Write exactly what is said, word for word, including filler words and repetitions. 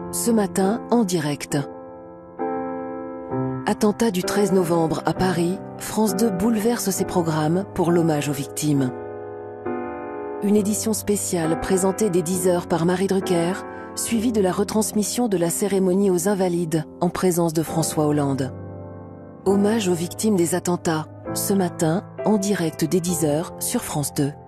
Ce matin, en direct. Attentat du treize novembre à Paris, France deux bouleverse ses programmes pour l'hommage aux victimes. Une édition spéciale présentée dès dix heures par Marie Drucker, suivie de la retransmission de la cérémonie aux Invalides en présence de François Hollande. Hommage aux victimes des attentats, ce matin, en direct dès dix heures sur France deux.